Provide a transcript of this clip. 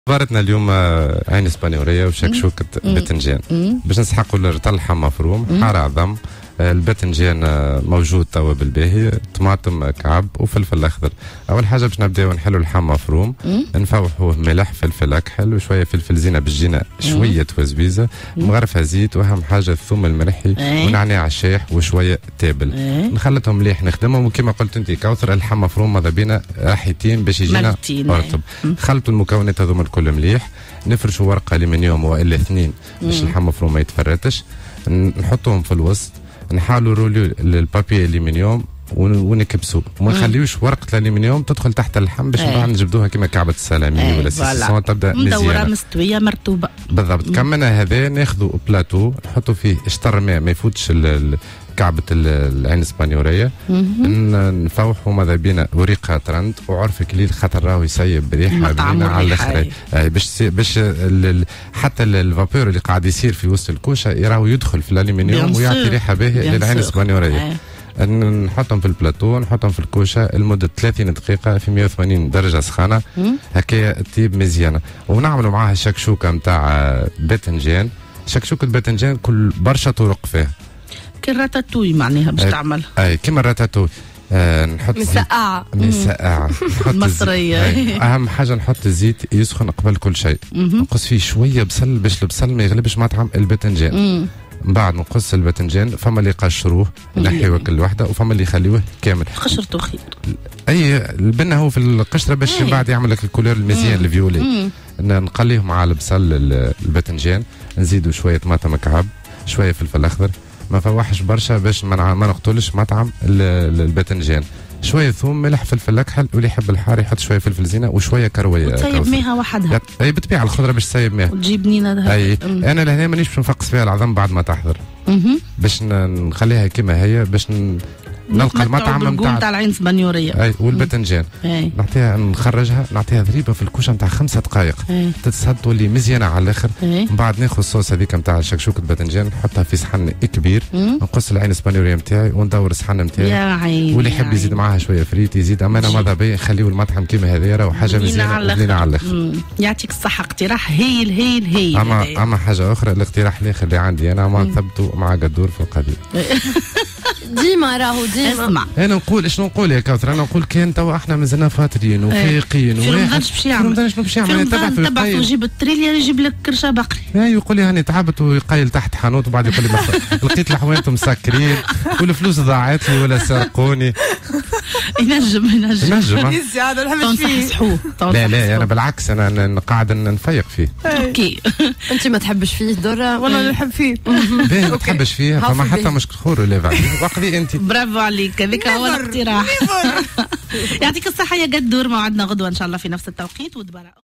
زارتنا اليوم عين اسبانيوريه وشكشوكه باذنجان باش نسحقوا الرطل حم مفروم حار عظم. الباذنجان موجود توا بالباهي، طماطم كعب وفلفل اخضر. اول حاجه باش نبداو نحلوا اللحم مفروم، نفوحوه ملح فلفل اكحل وشويه فلفل زينه بالجينه، شويه وزبيزه مغرفه زيت، واهم حاجه الثوم الملحي ونعناع الشايح وشويه تابل. نخلطهم مليح نخدمهم، وكما قلت انت كوثر اللحم مفروم ماذا بينا راحتين باش يجينا مرطب. خلطوا المكونات هذوما الكل مليح، نفرشوا ورقه الومنيوم والا اثنين باش اللحم مفروم ما يتفرتش، نحطوهم في الوسط، نحاولوا رولو البابي الومنيوم ونكبسوا وما نخليوش ورقه الالومنيوم تدخل تحت اللحم باش بعد نجبدوها كما كعبه السلامي ولا سيسون تبدا مزيانه مدوره مستويه مرطوبه بالضبط. كملنا هذا ناخذوا بلاتو نحطوا فيه شطر ماء ما يفوتش كعبة العين الاسبانيوريه، نفوحوا ماذا بينا وريقها ترند وعرف كليل خاطر راهو يسيب بريحه بينا على الاخر باش حتى الفابور اللي قاعد يصير في وسط الكوشه راهو يدخل في الالومنيوم ويعطي ريحه باهيه للعين الاسبانيوريه. نحطهم في البلاتو، نحطهم في الكوشه لمده 30 دقيقه في 180 درجه سخانه هكايا تطيب مزيانه، ونعملوا معاها الشكشوكه نتاع باذنجان. شكشوكه باذنجان كل برشا طرق فيها كالراتاتوي معناها باش تعمل كيما الراتاتوي. نحط مسقعه مصريه. اهم حاجه نحط الزيت يسخن قبل كل شيء، نقص فيه شويه بصل باش البصل ما يغلبش مطعم الباذنجان. من بعد نقص الباذنجان، فما اللي يقشروه ينحيوه كل وحده، وفما اللي يخليوه كامل. قشرته خير اي البنه هو في القشره باش من بعد يعمل لك الكولور المزيان الفيولي. نقليه مع البصل الباذنجان، نزيدوا شويه طماطم كعب، شويه فلفل اخضر، ما فوحش برشا باش ما نقتلش مطعم الباذنجان، شويه ثوم ملح فلفل اكحل، واللي يحب الحار يحط شويه فلفل زينه وشويه كرويه. وتسيب ميها وحدها. اي بالطبيعه الخضره باش تسيب ميها وتجيب بنينه. اي انا لهنا مانيش باش نفقس فيها العظم بعد ما تحضر، باش نخليها كما هي باش نلقى المطعم نتاع العين الاسبانيوريه. اي والباذنجان نعطيها نخرجها نعطيها ضريبه في الكوشه نتاع 5 دقائق تتصد تولي مزيانه على الاخر. من بعد ناخذ الصوص هذيك نتاع الشكشوكه الباذنجان نحطها في صحن كبير، نقص العين الاسبانيوريه نتاعي وندور الصحن نتاعي، واللي يحب يزيد معاها شويه فريت يزيد. اما انا ماذا بيا نخليو المطعم كيما هذا راهو حاجه مزيانه على الاخر. يعطيك الصحه، اقتراح هايل. اما حاجه اخرى، الاقتراح الاخر اللي عندي انا ما نثبتوا مع قدور في القضيه. ديما راهو ديما اسمع، انا نقول ايش نقول يا كوثر، انا نقول كان توا احنا مازلنا فاطرين وفايقين في رمضان باش يعمل، في تبع ويجيب التريليا يجيب لك كرشه بقري. يقول لي هاني تعبت ويقيل تحت حانوت، وبعد يقول لي لقيت الحوانت مسكرين والفلوس ضاعت لي ولا سرقوني. ينجم هذا نحب فيه. لا انا بالعكس انا قاعد نفيق فيه. اوكي انت ما تحبش فيه دره ولا نحب فيه؟ باهي ما تحبش فيه فما حتى مشكل خور ولا بعد واقضي انت. برافو عليك، هذاك هو الاقتراح. يعطيك الصحه يا قدور، موعدنا غدوه ان شاء الله في نفس التوقيت.